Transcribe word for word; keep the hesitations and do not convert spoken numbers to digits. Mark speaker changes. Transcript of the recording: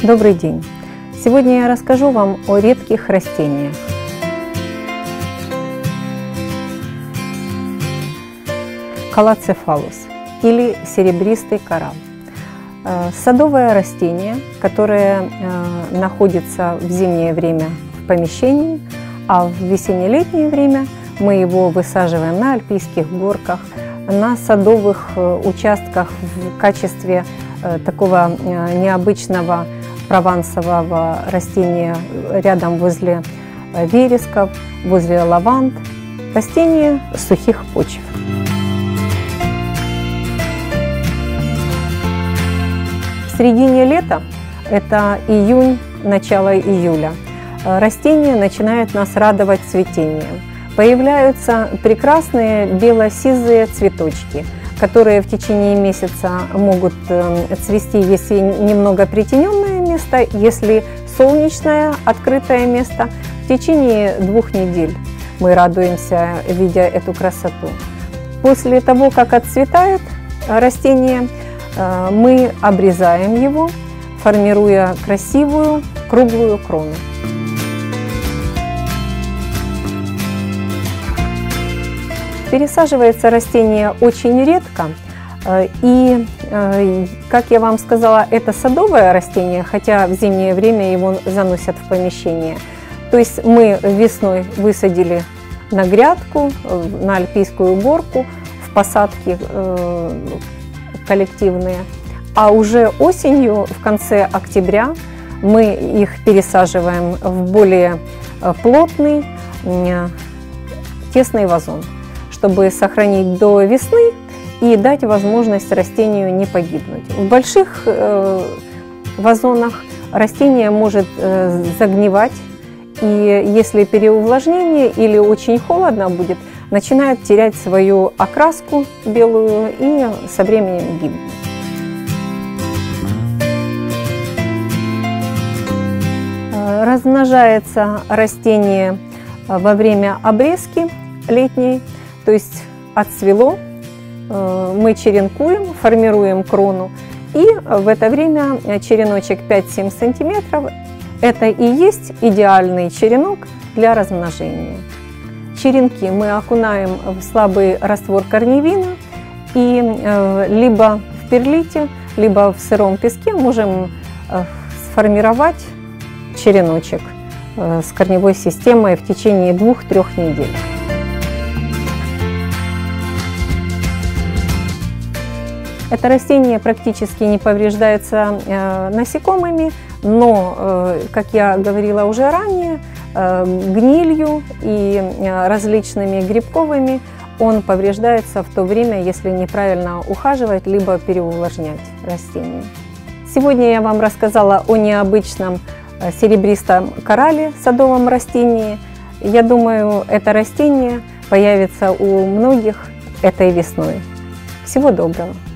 Speaker 1: Добрый день! Сегодня я расскажу вам о редких растениях. Калацефалус или серебристый коралл. Садовое растение, которое находится в зимнее время в помещении, а в весенне-летнее время мы его высаживаем на альпийских горках, на садовых участках в качестве такого необычного провансового растения рядом возле вересков, возле лаванд, растение сухих почв. В середине лета, это июнь, начало июля, растение начинает нас радовать цветением. Появляются прекрасные бело-сизые цветочки, которые в течение месяца могут цвести, если немного притененное место, если солнечное открытое место. В течение двух недель мы радуемся, видя эту красоту. После того, как отцветает растение, мы обрезаем его, формируя красивую круглую крону. Пересаживается растение очень редко, и, как я вам сказала, это садовое растение, хотя в зимнее время его заносят в помещение. То есть мы весной высадили на грядку, на альпийскую горку, в посадки коллективные, а уже осенью, в конце октября, мы их пересаживаем в более плотный, тесный вазон, чтобы сохранить до весны и дать возможность растению не погибнуть. В больших э, вазонах растение может э, загнивать, и если переувлажнение или очень холодно будет, начинает терять свою окраску белую и со временем гибнет. Размножается растение во время обрезки летней. То есть отцвело, мы черенкуем, формируем крону, и в это время череночек пять-семь сантиметров – это и есть идеальный черенок для размножения. Черенки мы окунаем в слабый раствор корневина, и либо в перлите, либо в сыром песке можем сформировать череночек с корневой системой в течение двух-трех недель. Это растение практически не повреждается э, насекомыми, но, э, как я говорила уже ранее, э, гнилью и э, различными грибковыми он повреждается в то время, если неправильно ухаживать, либо переувлажнять растение. Сегодня я вам рассказала о необычном э, серебристом коралле, садовом растении. Я думаю, это растение появится у многих этой весной. Всего доброго!